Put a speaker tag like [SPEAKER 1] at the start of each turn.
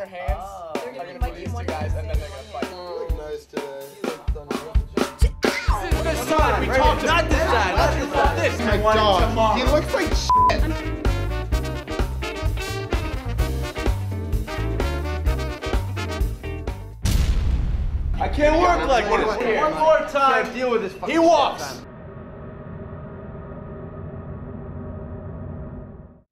[SPEAKER 1] hands.
[SPEAKER 2] They're gonna be these two guys, and then they're gonna fight.
[SPEAKER 3] You look nice today.
[SPEAKER 1] This time, we talked not this time. Not this.
[SPEAKER 3] My dog. He looks like shit.
[SPEAKER 1] I can't work like this. One more time.
[SPEAKER 4] Deal with this fucking
[SPEAKER 1] He walks.